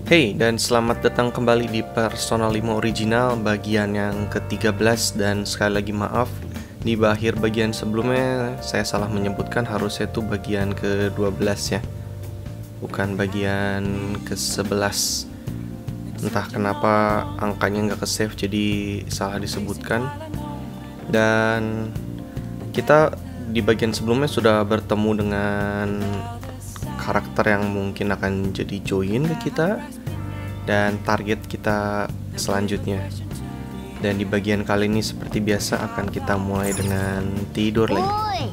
Hey, dan selamat datang kembali di Persona 5 Original bagian yang ke-13. Dan sekali lagi maaf, di akhir bagian sebelumnya saya salah menyebutkan, harusnya itu bagian ke-12 ya, bukan bagian ke-11. Entah kenapa angkanya nggak ke-save, jadi salah disebutkan. Dan kita di bagian sebelumnya sudah bertemu dengan karakter yang mungkin akan jadi join ke kita dan target kita selanjutnya. Dan di bagian kali ini seperti biasa akan kita mulai dengan tidur lagi.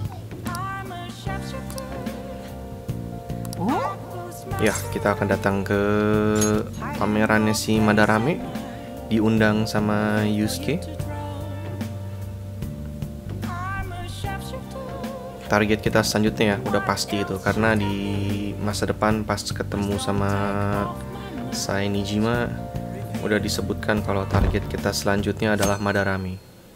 Ya, kita akan datang ke pamerannya si Madarame, diundang sama Yusuke. Target kita selanjutnya ya udah pasti itu, karena di masa depan pas ketemu sama Saenijima udah disebutkan kalau target kita selanjutnya adalah Madarame.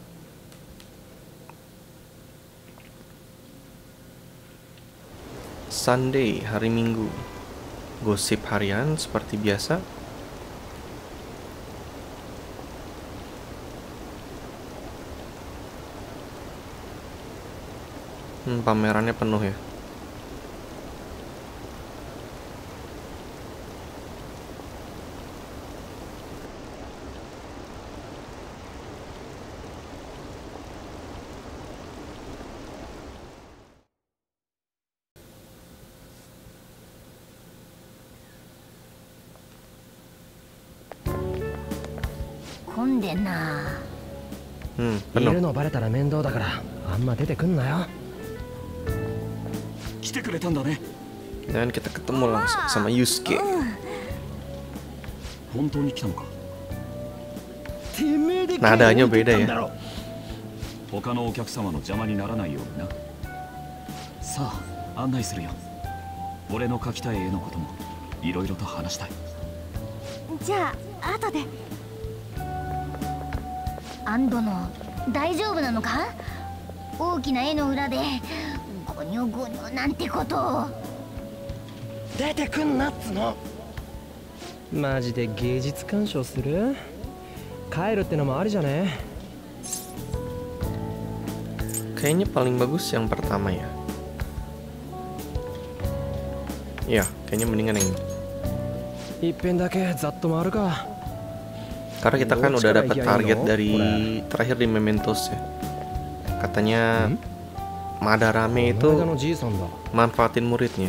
Sunday, hari Minggu. Gosip harian seperti biasa. Pamerannya penuh ya. Penuh. Dan kita ketemu langsung sama Yusuke. Nadanya beda ya. Kayaknya paling bagus yang pertama ya. Ya, kayaknya mendingan yang ini. Karena kita kan udah dapat target dari terakhir di Mementos ya. Katanya Madarame itu manfaatin muridnya.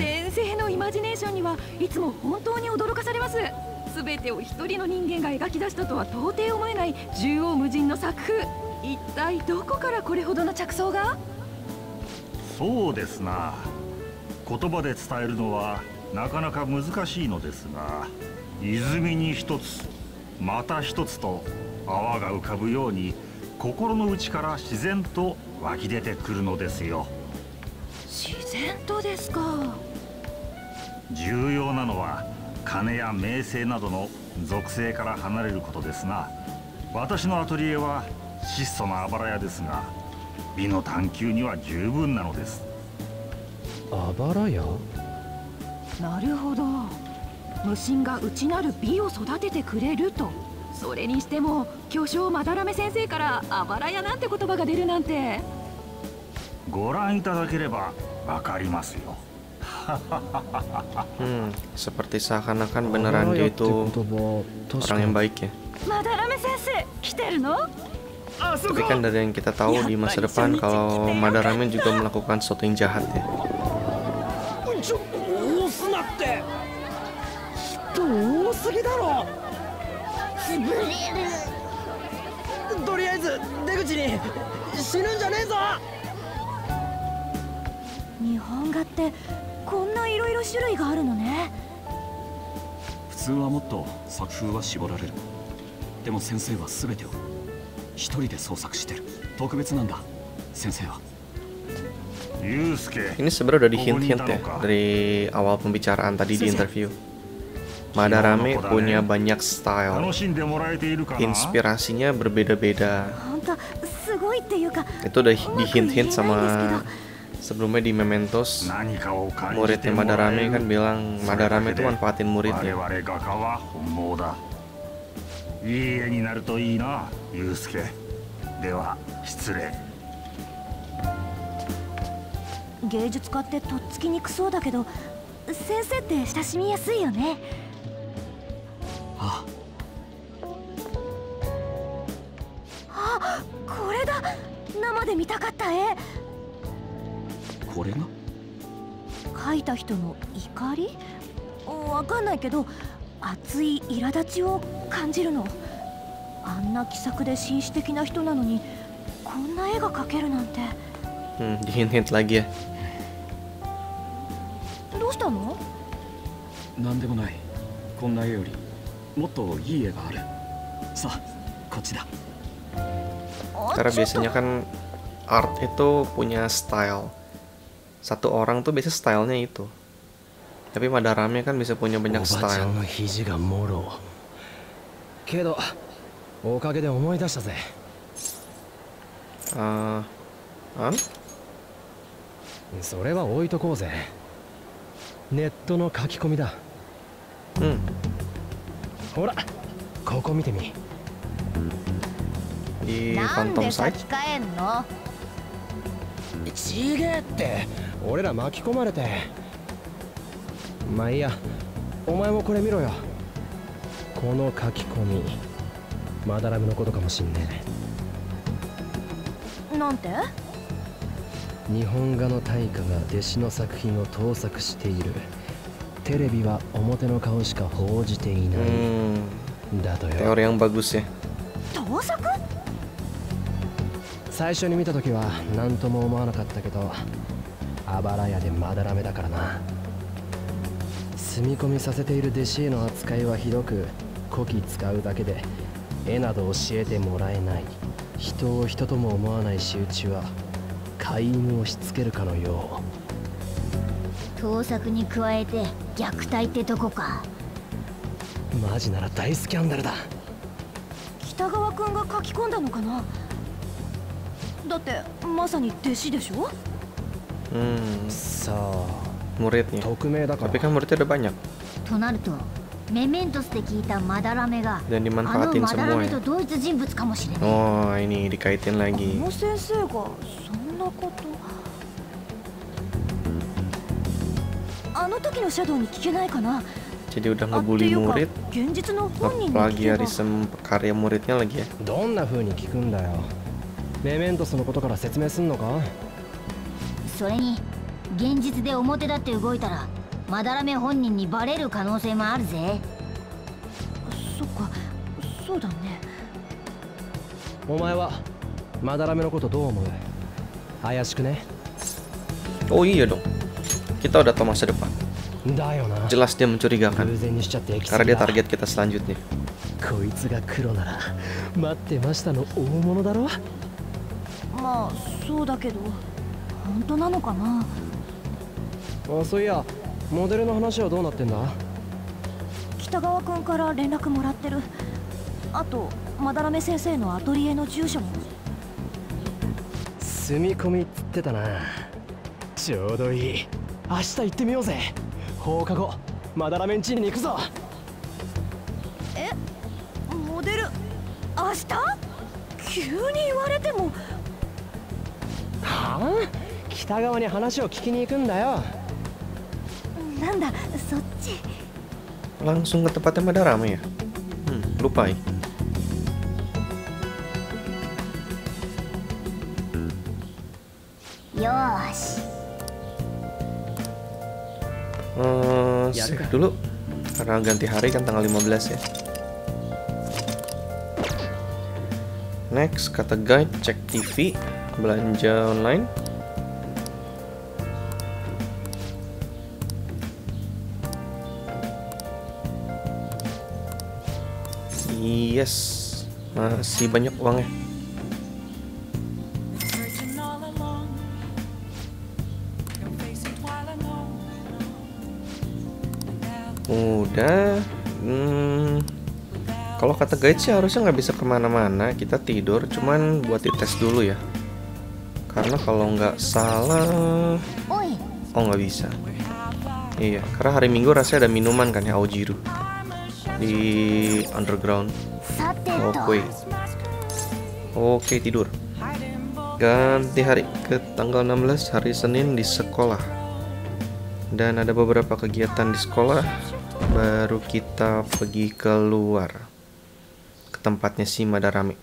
Seperti seakan-akan beneran dia itu orang yang baik ya. Tapi kan dari yang kita tahu di masa depan kalau Madarame juga melakukan sesuatu yang jahat ya. Ini sebenarnya udah di-hint-hint ya dari awal pembicaraan tadi di interview. Madarame punya banyak style, inspirasinya berbeda-beda. Itu udah di-hint-hint sama Sebelumnya di Mementos, muridnya Madarame kan bilang Madarame itu manfaatin muridnya. Dihint-hint lagi ya. どうしたの？なんでもない。こんな絵よりもっといい絵がある。さあ、こっちだ。 Karena biasanya kan art itu punya style. Satu orang tuh biasa stylenya itu. Tapi Madarame kan bisa punya banyak style. けど、おかげで思い出したぜ。それは置いとこうぜ。ネットの書き込みだ。ほら、ここ見てみ。 なんで書き換えんの？ ちげえって、俺ら巻き込まれて。まあいいや、お前もこれ見ろよ。この書き込み、マダラメのことかもしんねえ。なんて？ 日本画の大家が弟子の作品を盗作している。テレビは表の顔しか報じていない。だとよ。 Teori yang bagus ya。 盗作？ 最初に見た時は何とも思わなかったけど、あばら屋でマダラメだからな。住み込みさせている弟子への扱いはひどく、こき使うだけで絵など教えてもらえない。人を人とも思わない仕打ちは飼い犬をしつけるかのよう。盗作に加えて虐待ってとこか。 マジなら大スキャンダルだ。 北川君が書き込んだのかな。だってまさに弟子でしょ。 さあ、 muridnya。 匿名だから。 Tapi kan muridnya udah banyak。 となると、メメントスで聞いたマダラメが、 dan dimanfaatin semua ya。 マダラメと同一人物かもしれない。 Oh, ini dikaitin lagi。 この先生がそんなこと。あの時のシャドウに聞けないかな。 Jadi udah ngebully murid, plagiarism karya muridnya lagi ya。 どんな風に聞くんだよ。メメントスのことから説明すんのか。 それに現実で表だって動いたらマダラメ本人にバレる可能性もあるぜ。そっか、そうだね。 お前はマダラメのことどう思う？怪しくね？ Oh iya dong, kita udah tahu masa depan。 だよな。 Jelas dia mencurigakan karena dia target kita selanjutnya。 こいつが黒なら待ってましたの大物だろ。 まあそうだけど本当なのかな。 そういや、モデルの話はどうなってんだ？ 北川君から連絡もらってる。あとマダラメ先生のアトリエの住所も。 住み込みっつってたな。ちょうどいい。明日行ってみようぜ。放課後マダラメンチに行くぞ。 え、モデル明日？急に言われても。 はあ？北側に話を聞きに行くんだよ。 なんだ、そっち。 Langsung ke tempatnya Madarame ya? Lupa ya. Yosh. Save dulu karena ganti hari kan tanggal 15 ya. Next, kata guide, cek TV, belanja online. Yes, masih banyak uangnya. Udah. Kalau kata guide sih harusnya nggak bisa kemana-mana. Kita tidur, cuman buat dites dulu ya. Karena kalau nggak salah, Oi, oh nggak bisa. Iya, karena hari Minggu rasanya ada minuman kan ya, Aojiru di underground. さてと。 Oke, tidur. Ganti hari ke tanggal 16, hari Senin di sekolah. Dan ada beberapa kegiatan di sekolah. Baru kita pergi keluar ke tempatnya si Madarame.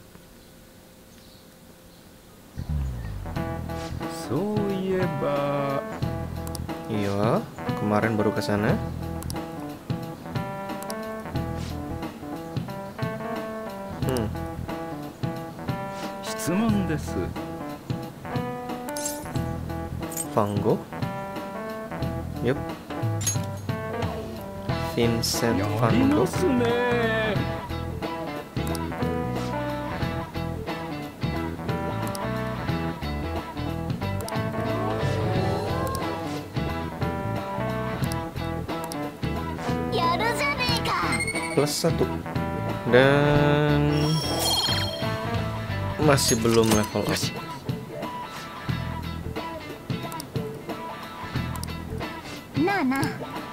Iya, kemarin baru ke sana. Fango. Yup. Vincent Fango. +1. Dan masih belum level up. Nah.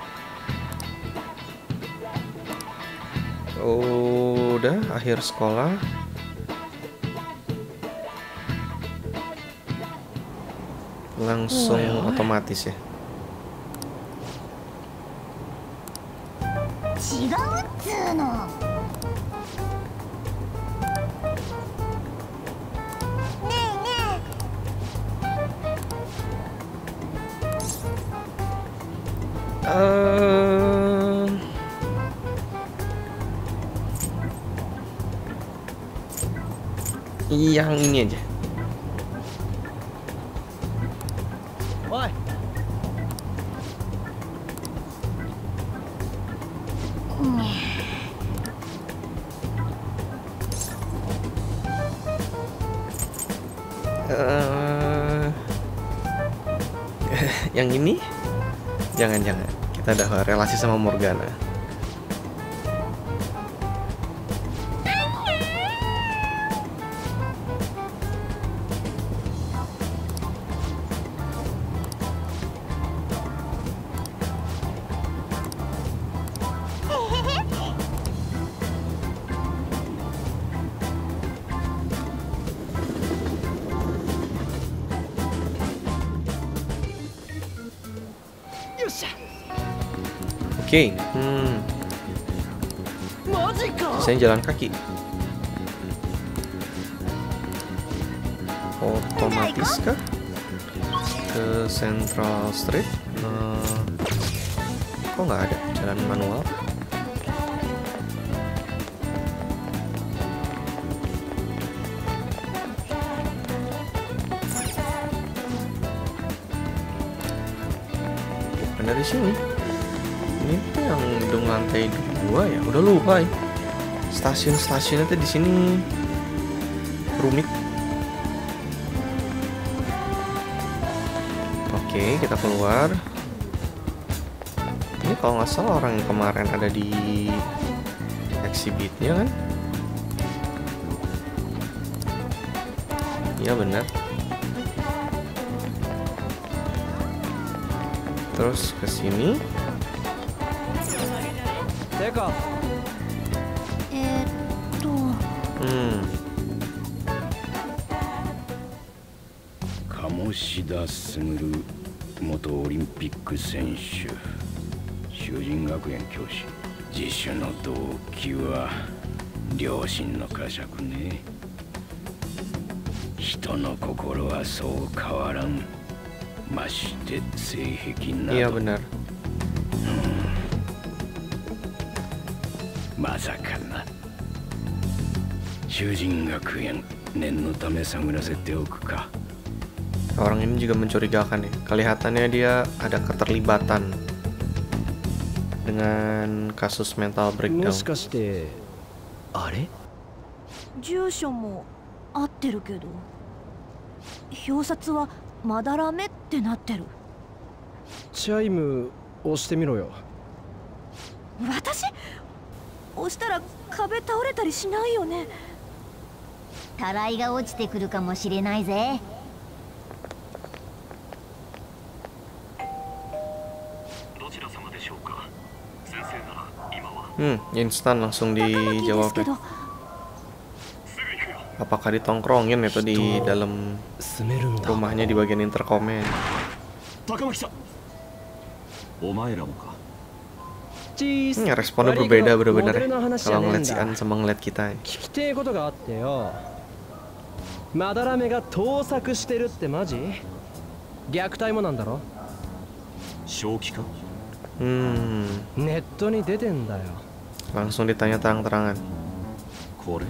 Udah akhir sekolah. Langsung otomatis ya. 違うっつーの。ね Yang ini aja. Oi. Yang ini jangan kita ada relasi sama Morgana. Oke, sisanya jalan kaki. Otomatis kah? Ke Central Street? Kok nggak ada jalan manual? Bukan dari sini. Ini tuh yang gedung lantai 2 ya. Udah lupa ya. Stasiun-stasiunnya tuh di sini rumit. Oke, kita keluar. Ini kalau nggak salah orang yang kemarin ada di exhibitnya kan? Iya benar. Terus ke sini. 鴨田卓元オリンピック選手、修仁学園教師。自主の動機は良心の呵責ね。人の心はそう変わらん。まして性癖など。 Iya benar. まさかな。修仁学園、念のため探らせておくか。 Orang ini juga mencurigakan ya. Kelihatannya dia ada keterlibatan dengan kasus mental breakdown. もしかしてあれ？ 住所も合ってるけど、表札はまだらめってなってる。 チャイム押してみろよ。 私？押したら壁倒れたりしないよね。 たらいが落ちてくるかもしれないぜ。 Instan langsung 高巻です dijawab け ya. ど Apakah ditongkrongin itu di dalam 住めるんだ rumahnya di bagian intercomnya? 高巻さんお前らもか Responnya berbeda bener-bener ya. Kalau ngeliat si An sama ngeliat kita. 聞きてえことがあってよ。まだらめが盗作してるってマジ？虐待もなんだろ？ 正気かネットに出てんだよ。 Langsung ditanya terang-terangan. これ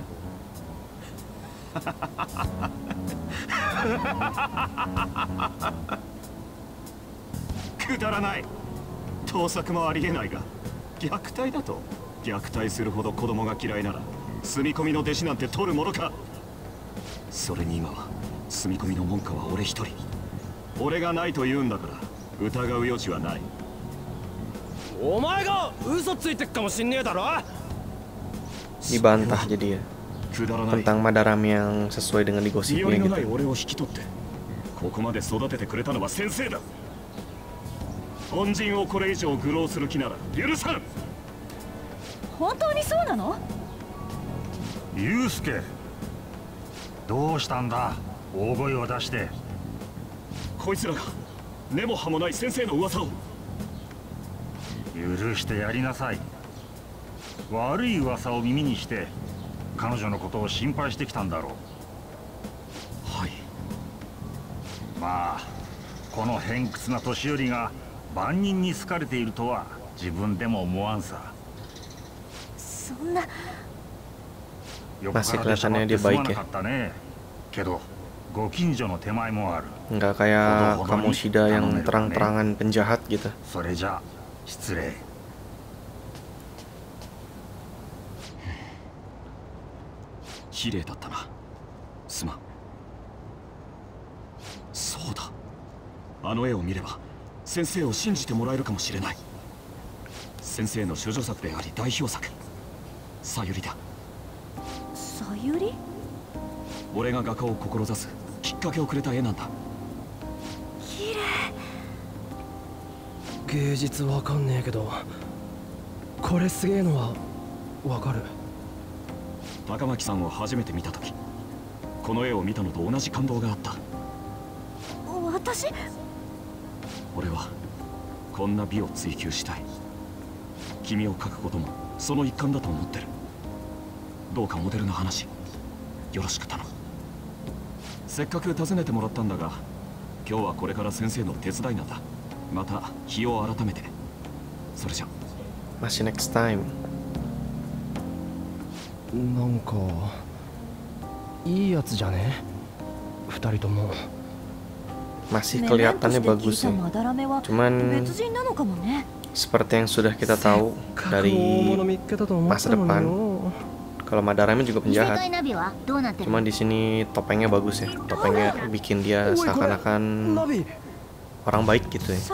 くだらない。盗作もありえないが虐待だと。虐待するほど子供が嫌いなら住み込みの弟子なんて取るものか。それに今は住み込みの門下は俺一人。俺がないと言うんだから疑う余地はない。 お前が嘘ついてっかもしんねえだろ。 Dibantah jadi ya くだらない。 tentang Madarame yang sesuai dengan 身寄 digosipnya りのない gitu. 俺を引き取ってここまで育ててくれたのは先生だ。恩人をこれ以上愚弄する気なら許さん。 本当にそうなの？ ユウスケ、どうしたんだ、大声を出して。 こいつらが根も葉もない先生の噂を。 許してやりなさい。悪い噂を耳にして彼女のことを心配してきたんだろう。 はい。 まあこの偏屈な年寄りが万人に好かれているとは自分でも思わんさ。 そんな。 よくからでしまってすまなかったね。けどご近所の手前もある。 Nggak kayak Kamoshida yang terang-terangan penjahat gitu. それじゃ失礼。 綺麗だったな。すまん。そうだ。あの絵を見れば先生を信じてもらえるかもしれない。先生の処女作であり代表作。さゆりだ。 さゆり？ 俺が画家を志すきっかけをくれた絵なんだ。 綺麗。 芸術わかんねえけど、これすげえのはわかる。 高巻さんを初めて見た時、この絵を見たのと同じ感動があった。 私？ 俺はこんな美を追求したい。君を描くこともその一環だと思ってる。どうかモデルの話よろしく頼む。せっかく訪ねてもらったんだが、今日はこれから先生の手伝いなんだ。また日を改めて。それじゃ。 Masih next time. なんかいいやつじゃね？二人とも。 Masih kelihatannya bagus ya. Cuman seperti yang sudah kita tahu dari masa depan, kalau Madarame juga penjahat. Cuman di sini topengnya bagus ya. Topengnya bikin dia seakan-akan orang baik gitu ya.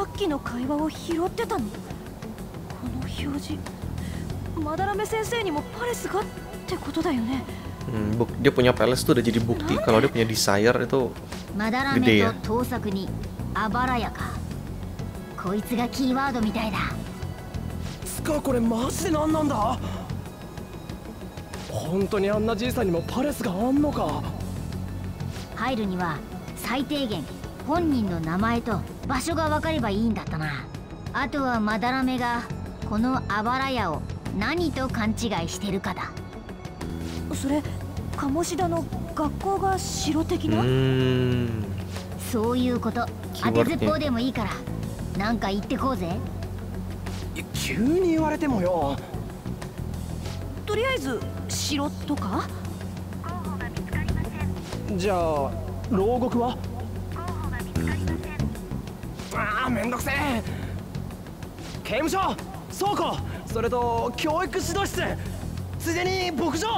Dia punya palace tuh udah jadi bukti kalau dia punya desire itu gede ya. こいつがキーワードみたいだ。 つかこれマジで何なんだ？本当にあんなじいさんにもパレスがあんのか？ 入るには最低限本人の名前と場所が分かればいいんだったな。あとはマダラメがこのあばら屋を何と勘違いしてるかだ。 それ鴨志田の学校が城的な？ そういうこと。当てずっぽうでもいいからなんか言ってこうぜ。 急に言われてもよ。 とりあえず城とか？ じゃあ牢獄は？ああめんどくせえ。刑務所、倉庫、それと教育指導室、ついでに牧場。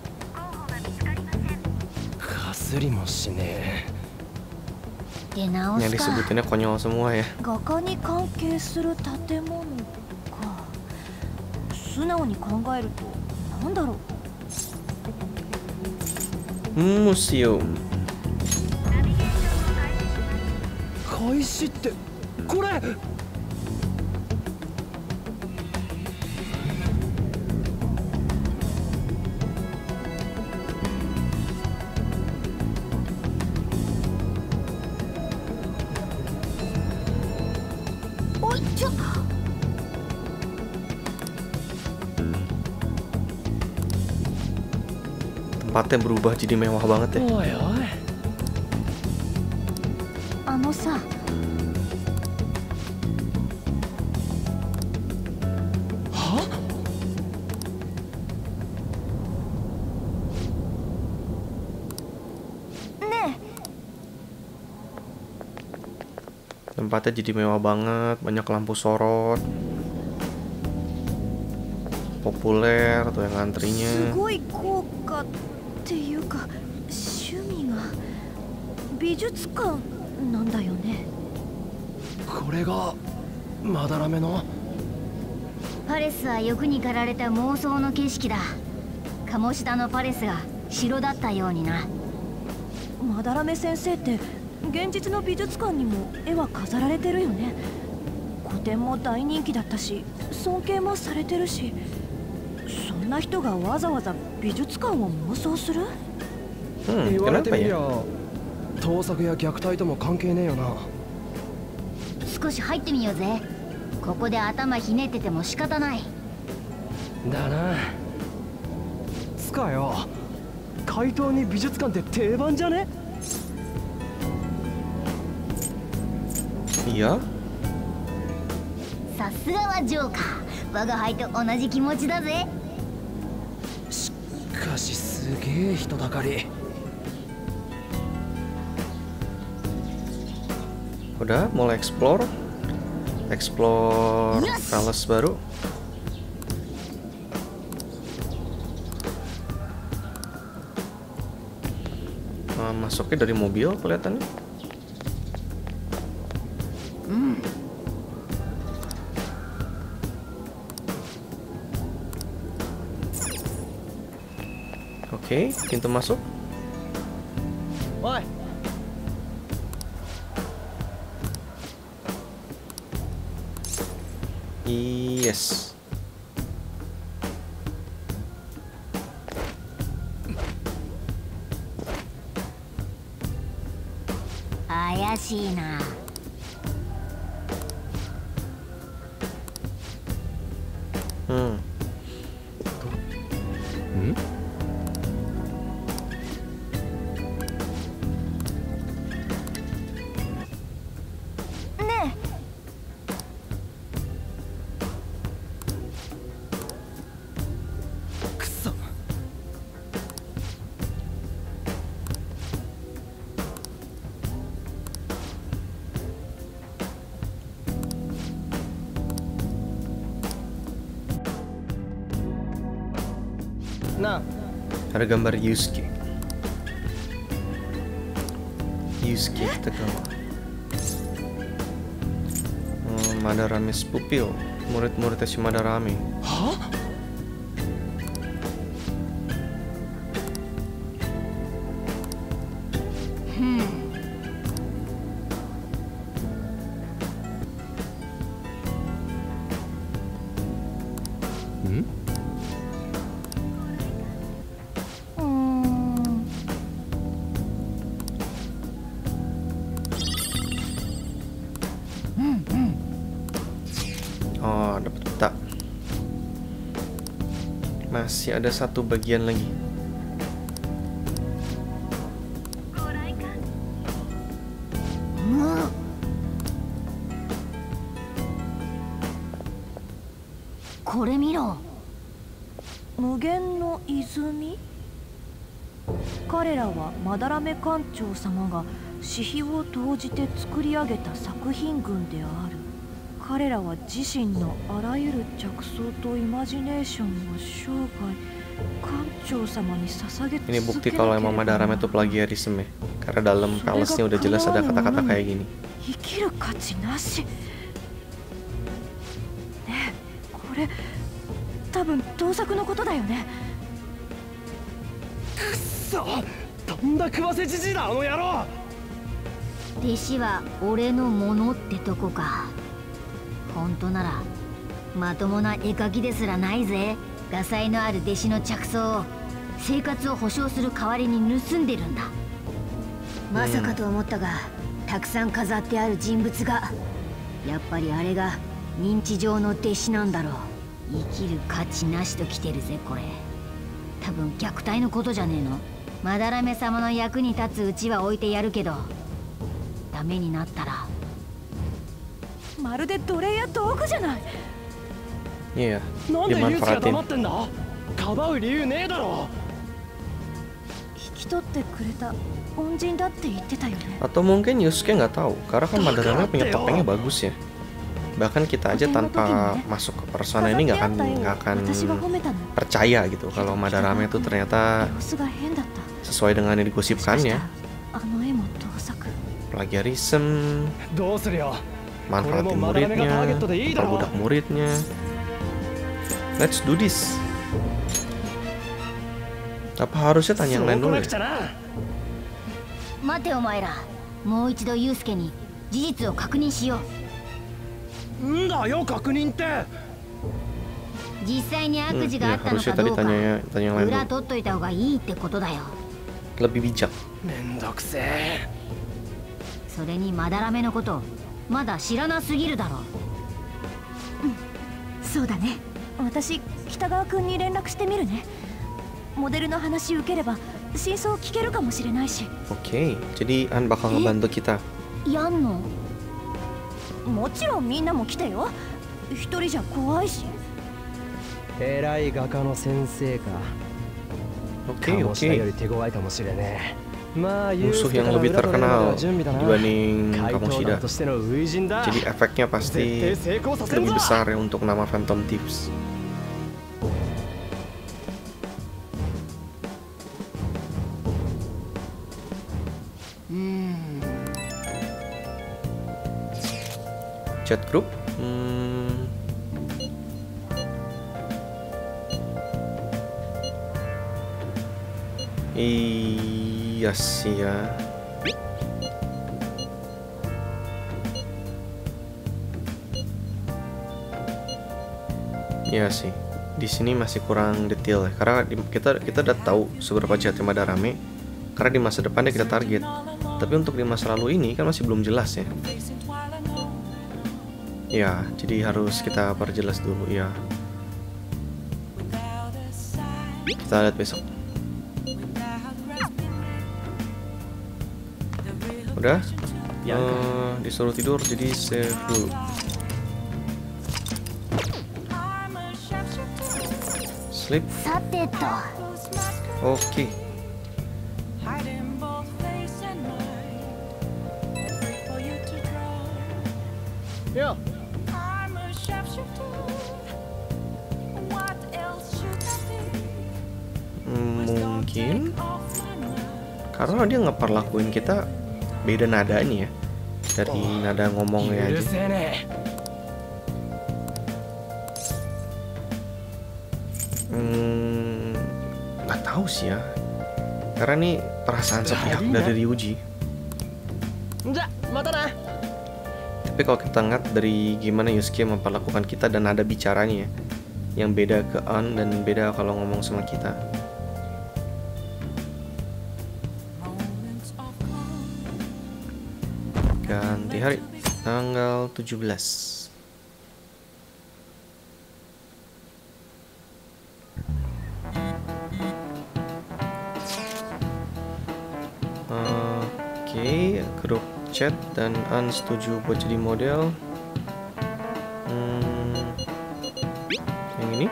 かすりもしねえ。 Yang disebutinnya konyol semua ya. 画家に関係する建物か。素直に考えるとなんだろう。 Museum. 開始ってこれ。 tempatnya berubah jadi mewah banget ya. Sa Tempatnya jadi mewah banget, banyak lampu sorot, populer tuh yang antrinya. すごい効果っていうか趣味が美術館なんだよね。 これがまだらめのパレスは欲に駆られた妄想の景色だ。鴨志田のパレスが城だったようにな。 まだらめ先生って現実の美術館にも絵は飾られてるよね。個展も大人気だったし尊敬もされてるし、そんな人がわざわざ美術館を妄想する？ 言われてみりゃ kenapa ya? 盗作や虐待とも関係ねえよな。 少し入ってみようぜ。ここで頭ひねってても仕方ない。 だな。つかよ、怪盗に美術館って定番じゃね？ Iya. さすがはジョーカー。我が輩と同じ気持ちだぜ。 しかしすげえ人だかり。 Udah mulai explore palace baru. Masuknya dari mobil kelihatannya. Oke, pintu masuk. Oi. Yes. 怪しいな。 なあ、 Ada gambar Yusuke. Yusuke Kitagawa. Madarame's pupil. Murid-muridnya si Madarame. Hah? Oh, dapat peta. Masih ada satu bagian lagi. Kore miro. 無限の泉？彼らはまだらめ館長様が私費を投じて作り上げた作品群である。彼らは自身のあらゆる着想とイマジネーションを生涯館長様に捧げ Ini 続 bukti け kalau なけれ emang ば Madarame itu plagiarisme ya. Karena dalam palace-nya udah jelas ada kata-kata kayak gini. 生きる価値なし。ねえ、これ多分盗作のことだよね。 くっそ、とんだ食わせじじいだあの野郎。 弟子は俺のものってとこか。本当ならまともな絵描きですらないぜ。画才のある弟子の着想を生活を保障する代わりに盗んでるんだ。まさかと思ったが、たくさん飾ってある人物がやっぱりあれが認知上の弟子なんだろう。生きる価値なしと来てるぜこれ。 多分虐待のことじゃねえの。まだらめ様の役に立つうちは置いてやるけど、ダメになったらまるで奴隷や道具じゃない。 Iya, なんでユースが dimanfaatin. 黙ってんだ。かばう理由ねえだろ。 引き取ってくれた恩人だって言ってたよね。 Atau mungkin Yusuke nggak tahu, karena kan Madarame punya topengnya bagus ya. Bahkan kita aja tanpa masuk ke persona ini nggak akan percaya gitu kalau Madarame itu ternyata 様子が変だった。 sesuai dengan yang digosipkannya. あの絵も盗作。 Plagiarism, どうするよ。 manfaatin muridnya, perbudak muridnya. Let's do this. Apa harusnya tanya yang lain dulu ya? 待てお前ら、もう一度ユウスケに事実を確認しよう。 んだよ確認って。 実際に悪事があったの harusnya かど tadi うか tanya yang lain 裏 dulu. 取っといた方がいいってことだよ。 Lebih bijak. めんどくせえ。 それにまだらめのことまだ知らなすぎるだろう。うん、そうだね。 私北川君に連絡してみるね。モデルの話受ければ真相聞けるかもしれないし。 Oke, jadi An bakal ngebantu kita. やんの？ もちろんみんなも来てよ。一人じゃ怖いし。 偉い画家の先生か。 Oke, 鴨下よ oke. り手強いかもしれねえ。まあユー Musuh スケ yang から lebih 裏取れるまで terkenal は準備だな。 dibanding 怪盗 Kamoshida. 団としての初陣だ。 Jadi efeknya 絶 pasti 対成功させる lebih ぞ。 besar ya untuk nama Phantom Thieves. Chat group. Iya sih ya. Iya sih. Di sini masih kurang detail ya, karena kita udah tahu seberapa jahatnya Madarame. Karena di masa depannya kita target. Tapi untuk di masa lalu ini kan masih belum jelas ya. Ya, jadi harus kita perjelas dulu ya. Kita lihat besok. Udah? Disuruh tidur, jadi save dulu. Sleep. さてと。 Oke. Ya. Mungkin karena dia ngeperlakuin kita beda nadanya ya, dari nada ngomongnya 許 aja. せねえ。 Nggak tahu sih ya, karena ini perasaan sepihak dari Ryuji. じゃ、またな。 Tapi kalau kita ngeliat dari gimana Yusuke memperlakukan kita dan nada bicaranya ya, yang beda ke An dan beda kalau ngomong sama kita. Ganti hari, tanggal 17. Oke, grup chat dan An setuju buat jadi model. Yang ini.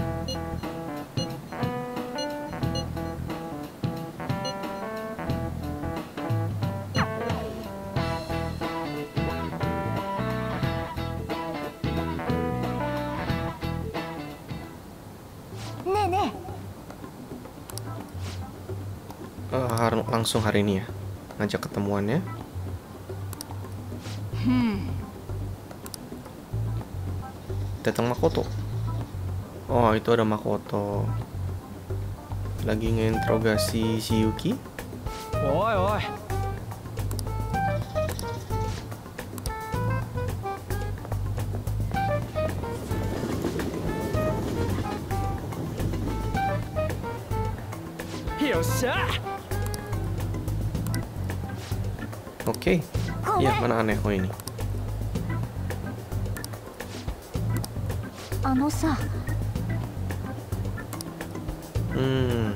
Langsung hari ini ya, ngajak ketemuannya. Datang Makoto. Oh, itu ada Makoto. Lagi nginterogasi si Yuki. Oi, oi. Yosha. Oke. Iya, mana aneh oh ini. あのさ。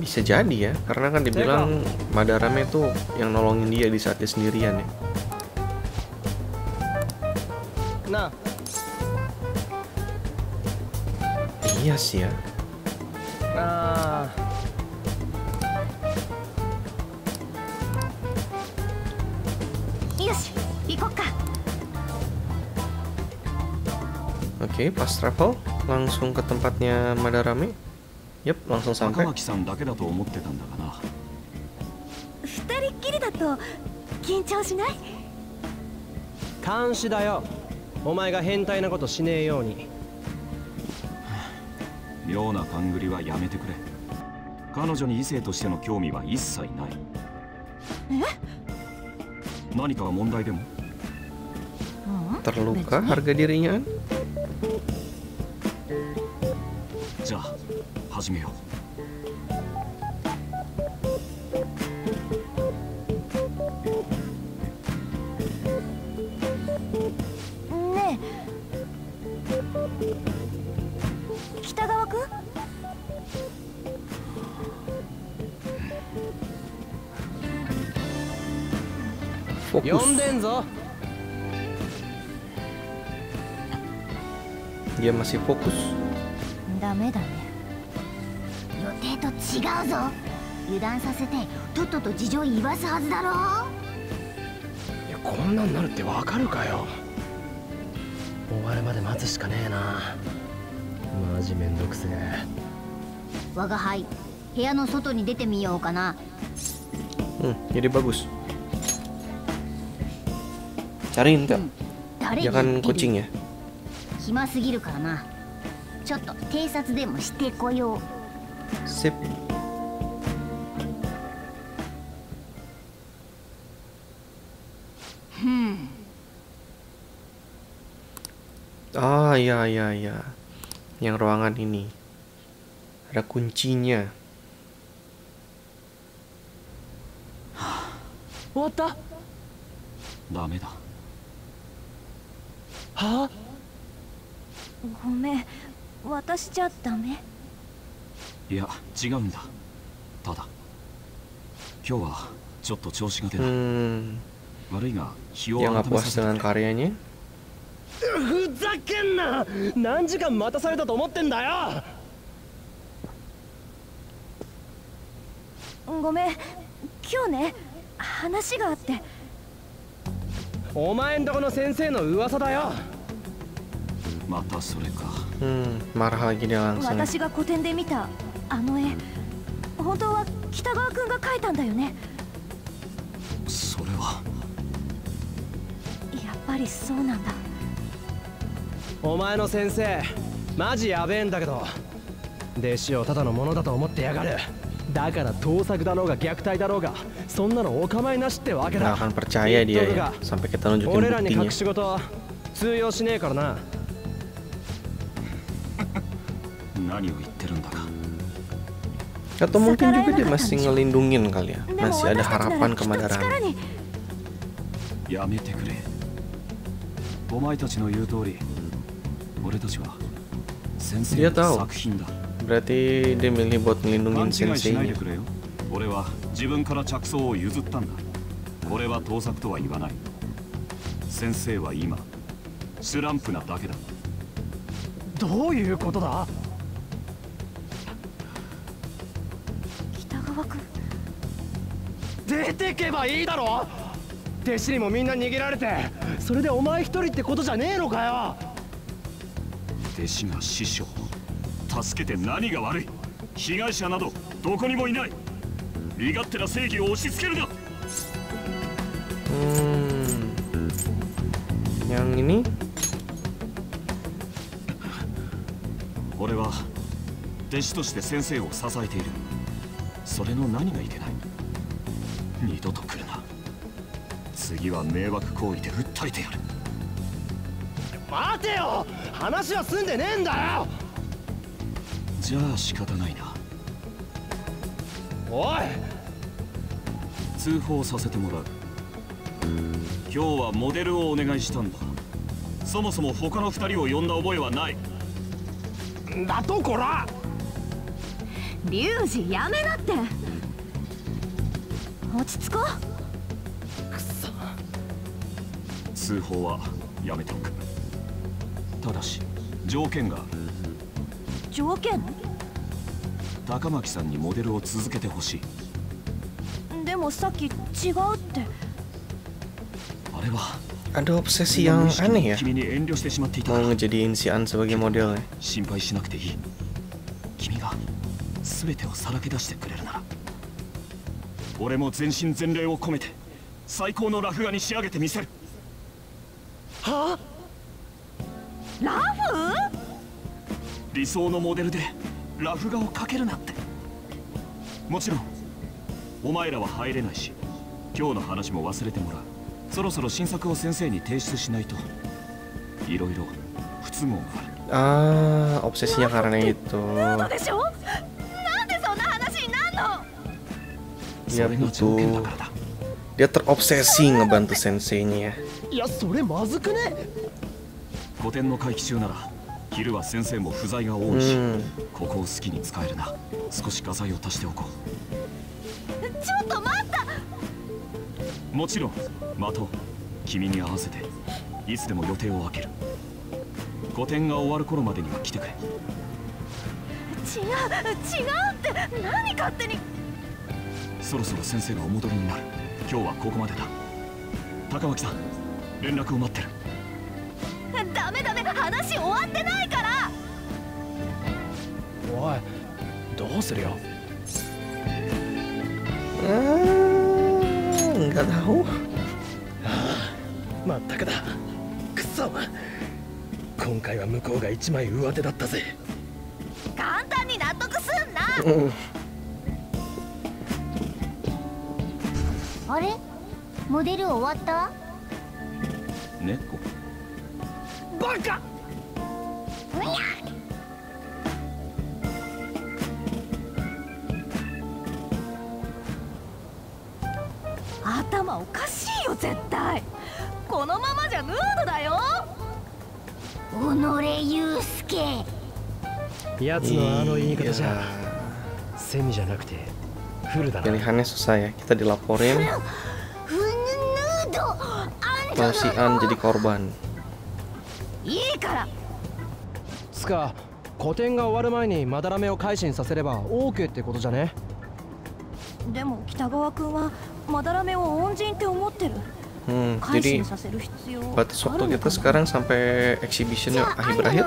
Bisa jadi ya, karena kan dibilang Madarame tuh yang nolongin dia di saat dia sendirian ya. Nah, Iya sih ya. Yoし行こっか。 Oke, pas travel langsung ke tempatnya Madarame. Yap, langsung 赤 sampai. 巻さんだけだと思ってたんだがな。 二人っきりだと緊張しない？ 監視だよ。お前が変態なことしねえように。 妙な勘繰りはやめてくれ。彼女に異性としての興味は一切ない。何か問題でも？ Terluka harga dirinya. じゃあ始めよう。 ねえ、北川君？ Fokus. 呼んでんぞ。 Dia masih fokus. ダメだね。 予定と違うぞ。油断させてとっとと事情言わすはずだろ。 いや、こんなんなるってわかるかよ。終わるまで待つしかねえな。マジめんどくせえ。 我が輩、部屋の外に出てみようかな。 Jadi bagus. Cariin tak? 誰 Jangan に言って kucing る？ ya. 暇すぎるからな。ちょっと偵察でもしてこよう。 Sip. Ah, iya, iya, iya. Yang ruangan ini. Ada kuncinya. 終わった？ ダメだ。 はあ？ ごめん、私じゃダメ？ いや違うんだ。ただ今日はちょっと調子が出ない。悪いが日を Yang 改 nggak め puas させて dengan くれ。 karyanya. ふざけんな！何時間待たされたと思ってんだよ！ ごめん、今日ね、話があって。 お前んとこの先生の噂だよ。 またそれか。 Marah lagi dia langsung. 私が個展で見たあの絵、本当は北川君が描いたんだよね。 それはやっぱりそうなんだ。 お前の先生マジやべえんだけど、弟子をただのものだと思ってやがる。だから盗作だろうが虐待だろうがそんなのお構いなしってわけ Nggak だ。 akan percaya dia ya sampai kita nunjukin 俺らに隠 buktinya. し事は通用しねえからな。 何を言ってるんだか。 Atau mungkin juga dia masih ngelindungin kali ya. Masih ada harapan ke Madarame. やめてくれ。お前たちの言う通り、俺たちは先生 Dia の tahu. 作品だ。 Berarti dia milih buat 勘 ngelindungin 違いしないで senseinya. くれよ。俺は自分から着想を譲ったんだ。これは盗作とは言わない。先生は今スランプなだけだ。 どういうことだ？ 北川君、 出てけばいいだろ。弟子にもみんな逃げられて、それでお前一人ってことじゃねえのかよ。 弟子が師匠を助けて何が悪い。被害者などどこにもいない。身勝手な正義を押し付けるな。 Yang ini 俺は弟子として先生を支えている。それの何がいけない。二度と来るな。次は迷惑行為で訴えてやる。 待てよ、話は済んでねえんだよ。 じゃあ仕方ないな。 おい、 通報させてもらう。今日はモデルをお願いしたんだ。そもそも他の二人を呼んだ覚えはない。 だとこら。 リュウジやめなって。落ち着こう。 くそ。 通報はやめておく。ただし条件がある。 条件？ 高巻さんにモデルを続けてほしい。 でもさっき違うって。 あれは Ada obsesi yang aneh ya, 君に遠慮してしまっていた。 mau ngejadiin si An sebagai modelnya. 心配しなくていい。君が全てをさらけ出してくれるなら、俺も全身全霊を込めて最高のラフ画に仕上げてみせる。 はあ？ ラフ？ 理想のモデルでラフ画を描けるなんて。もちろんお前らは入れないし、今日の話も忘れてもらう。そろそろ新作を先生に提出しないといろいろ不都合がある。 Obsesinya karena itu. でしょ？なんでそんな話になんの？ Dia butuh, dia terobsesi ngebantu senseinya. いや、それまずくね？ 古典の会期中なら昼は先生も不在が多いし、ここを好きに使えるな。少し画材を足しておこう。 ちょっと待った。 もちろん待とう。君に合わせていつでも予定を空ける。古典が終わる頃までには来てくれ。 違うって何勝手に。 そろそろ先生がお戻りになる。今日はここまでだ。高巻さん、連絡を待ってる。 ダメ話終わってないから。 おい、どうするよ。 Nggak tahu. まったくだ。くそ。今回は向こうが一枚上手だったぜ。 簡単に納得すんな。 あれ、モデル終わった？ 猫？ バカ！ 頭おかしいよ絶対。このままじゃヌードだよ。 己祐介。 やつのあの言い方じゃセミじゃなくてフルだな。 Pilihannya susah ya, kita dilaporin kalau si An jadi korban. いいから。 つか、個展が終わる前にまだらめを改心させれば OK ってことじゃね？ でも北川君はまだらめを恩人って思ってる。 Jadi batas waktu kita sekarang sampai exhibitionnya akhir-akhir.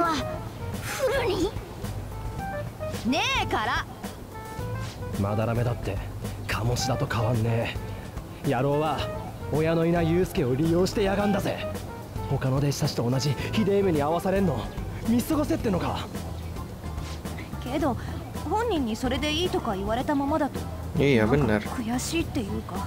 ねえから。 まだらめだって鴨志田と変わんねえ。野郎は親のいない祐介を利用してやがんだぜ。他の弟子たちと同じひでえ目に遭わされんの見過ごせってのか。 けど本人にそれでいいとか言われたままだと。 Iya benar. 悔しいっていうか。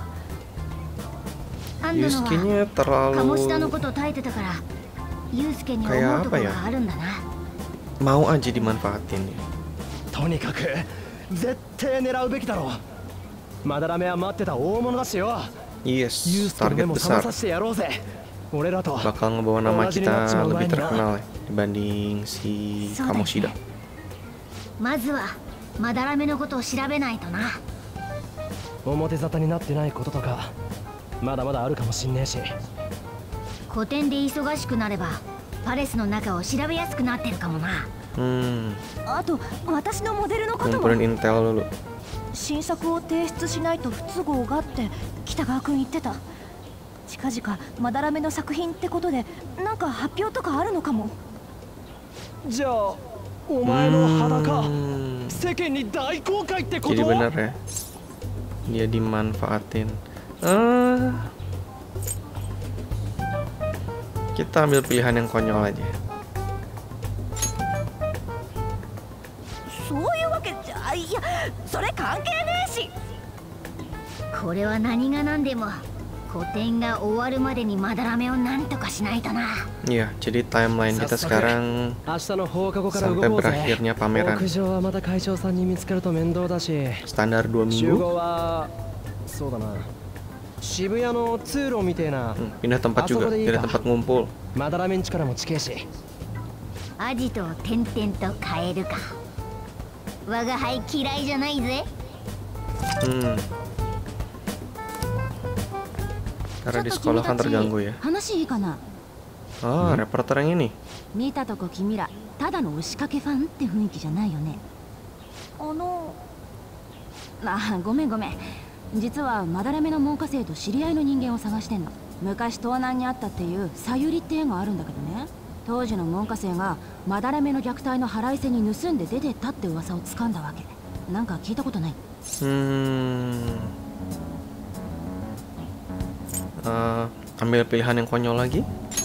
Yusuke-nya terlalu 鴨志田のこと耐えてたから祐介に思うところがあるんだな。 mau aja dimanfaatin. とにかく絶対狙うべきだろう。まだらめは待ってた大物だしよ。 Yes, target besar. Bakal ngebawa nama kita lebih terkenal ya, dibanding si Kamoshida. まずはまだらめのことを調べないとな。 表沙汰になってないこととかまだまだあるかもしんねえし。 古典で忙しくなればパレスの中を調べやすくなってるかもな。 あと私のモデルのことも。 Ngumpulin intel dulu. 新作を提出しないと不都合がって北川君言ってた。近々まだらめの作品ってことでなんか発表とかあるのかも。 じゃあお前の裸世間に大公開ってこと？ Jadi benar ya, dia dimanfaatin. Kita ambil pilihan yang konyol aja. そういうわけじゃ、いやそれ関係ねえし。 これは何が何でも古典が終わるまでにまだらめをなんとかしないとな。 Iya, jadi timeline kita sekarang sampai berakhirnya pameran. Standar 2 minggu. Pindah tempat juga, pindah tempat ngumpul. アジトを点々と変えるか。 我が輩嫌いじゃないぜ。 Karena di sekolah kan terganggu ya. 話いいかな。 Oh, reporter yang ini. 見たとこ君らただの押しかけファンって雰囲気じゃないよね。ごめんごめん。実はまだらめの門下生と知り合いの人間を探してんの。昔盗難にあったっていうさゆりって絵があるんだけどね。当時の門下生がまだらめの虐待の腹いせに盗んで出てったって噂を掴んだわけ。なんか聞いたことない？ Ambil pilihan yang konyol lagi.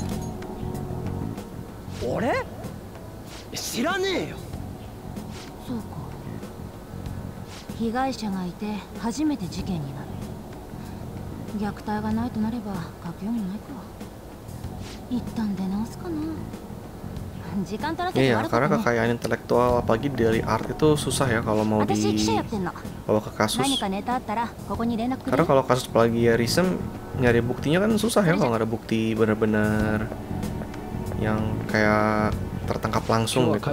俺？知らねえよ。 そうか。被害者がいて初めて事件になる。虐待がないとなれば書きようもないか。一旦出直すかな。時間取らせて Iya, karena kekayaan intelektual apalagi dari art itu susah ya kalau mau dibawa ke kasus. Karena kalau kasus plagiarisme nyari buktinya kan susah ya kalau nggak ada bukti benar-benar yang kayak tertangkap langsung gitu.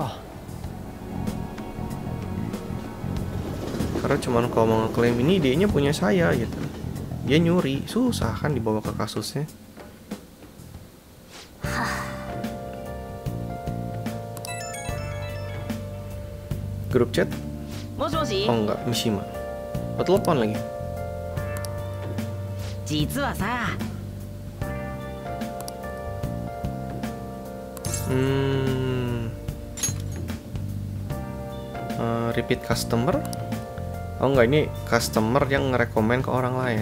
Karena cuman kalau mau ngeklaim ini idenya punya saya gitu, dia nyuri, susah kan dibawa ke kasusnya. Grup chat? Oh enggak, Mishima. Oh, telepon lagi. Repeat customer? Oh enggak, ini customer yang ngerekomen ke orang lain.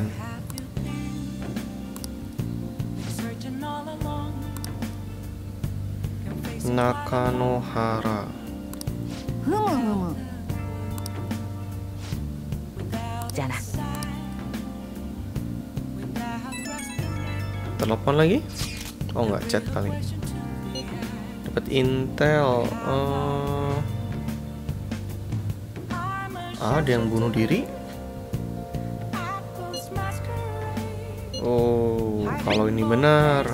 Nakanohara. Telepon lagi? Oh enggak, chat kali. Dapat intel. Ada yang bunuh diri? Oh, kalau ini benar,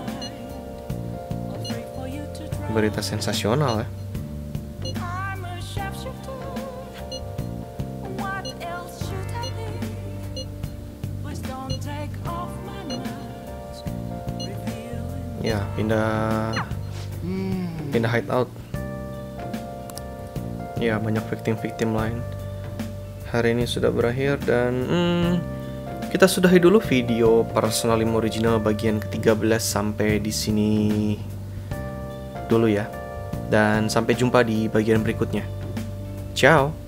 berita sensasional ya. Ya, pindah hideout. Ya, banyak victim-victim lain. Hari ini sudah berakhir dan kita sudahi dulu video Persona 5 original bagian ke-13 sampai di sini dulu ya. Dan sampai jumpa di bagian berikutnya. Ciao.